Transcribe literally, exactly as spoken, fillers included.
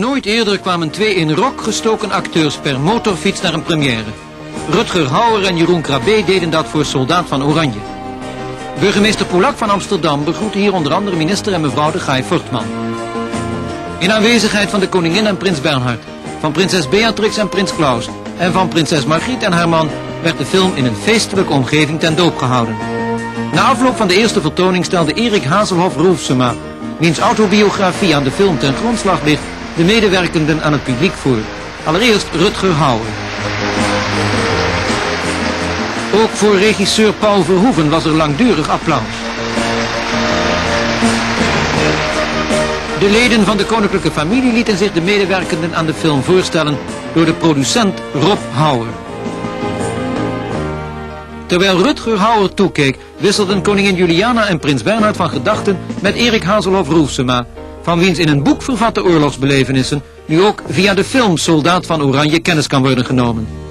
Nooit eerder kwamen twee in rok gestoken acteurs per motorfiets naar een première. Rutger Hauer en Jeroen Krabbe deden dat voor Soldaat van Oranje. Burgemeester Polak van Amsterdam begroette hier onder andere minister en mevrouw de Gaay Fortman. In aanwezigheid van de koningin en prins Bernhard, van prinses Beatrix en prins Klaus en van prinses Margriet en haar man werd de film in een feestelijke omgeving ten doop gehouden. Na afloop van de eerste vertoning stelde Erik Hazelhoff Roelfsema, wiens autobiografie aan de film ten grondslag ligt, de medewerkenden aan het publiek voor. Allereerst Rutger Hauer. Ook voor regisseur Paul Verhoeven was er langdurig applaus. De leden van de koninklijke familie lieten zich de medewerkenden aan de film voorstellen door de producent Rob Hauer. Terwijl Rutger Hauer toekeek, wisselden koningin Juliana en prins Bernhard van gedachten met Erik Hazelhoff Roelfsema, van wiens in een boek vervatte oorlogsbelevenissen nu ook via de film Soldaat van Oranje kennis kan worden genomen.